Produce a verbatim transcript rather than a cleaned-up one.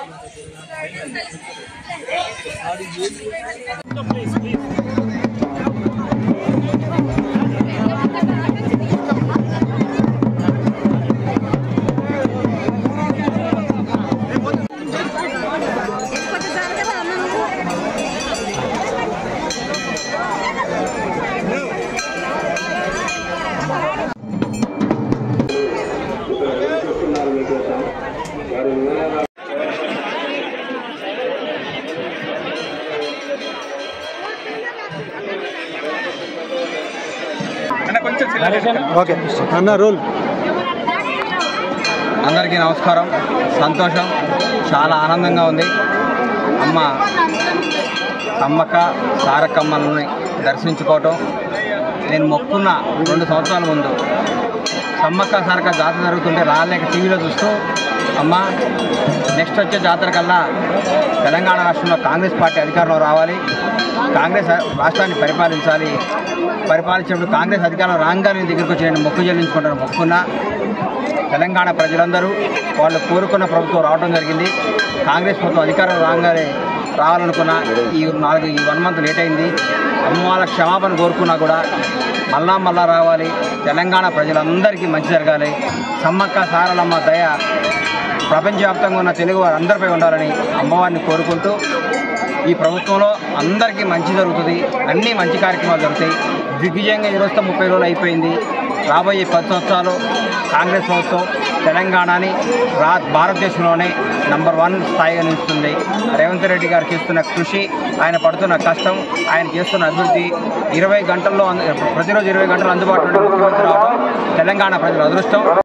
Okay అన్న rule. అందరికీ నమస్కారం. సంతోషం, చాలా ఆనందంగా ఉంది. అమ్మ సమ్మక్క సారక్కమ్మల్ని దర్శించుకోవటం. నేను మొక్కున్న రెండు సంవత్సరాల ముందు సమ్మక్క సారక్క జాతర జరుగుతుంటే రాలేక టీవీలో చూస్తూ, అమ్మ నెక్స్ట్ వచ్చే జాతర కల్లా తెలంగాణ రాష్ట్రంలో కాంగ్రెస్ పార్టీ అధికారంలో రావాలి, కాంగ్రెస్ రాష్ట్రాన్ని పరిపాలించాలి, పరిపాలించినప్పుడు కాంగ్రెస్ అధికారంలో రాగానే దగ్గరికి వచ్చి నేను మొక్కు చెల్లించుకుంటాను మొక్కున్నా. తెలంగాణ ప్రజలందరూ వాళ్ళు కోరుకున్న ప్రభుత్వం రావడం జరిగింది. కాంగ్రెస్ ప్రభుత్వం అధికారం రాగానే రావాలనుకున్నా ఈ నాలుగు ఈ వన్ మంత్ లేట్ అయింది. అమ్మ వాళ్ళ క్షమాపణ కోరుకున్నా కూడా మళ్ళా మళ్ళా రావాలి. తెలంగాణ ప్రజలందరికీ మంచి జరగాలి. సమ్మక్క సారలమ్మ దయ ప్రపంచవ్యాప్తంగా ఉన్న తెలుగు వారు అందరిపై ఉండాలని అమ్మవారిని కోరుకుంటూ, ఈ ప్రభుత్వంలో అందరికీ మంచి జరుగుతుంది, అన్నీ మంచి కార్యక్రమాలు జరుగుతాయి. దిగ్విజయంగా ఈరోజుతో ముప్పై రోజులు అయిపోయింది. రాబోయే పది సంవత్సరాలు కాంగ్రెస్ ప్రభుత్వం తెలంగాణని రా భారతదేశంలోనే నంబర్ వన్ స్థాయిగా నిలుస్తుంది. రేవంత్ రెడ్డి గారు చేస్తున్న కృషి, ఆయన పడుతున్న కష్టం, ఆయన చేస్తున్న అభివృద్ధి, ఇరవై గంటల్లో ప్రతిరోజు ఇరవై గంటలు అందుబాటులో ముఖ్యమంత్రి రావడం తెలంగాణ ప్రజల అదృష్టం.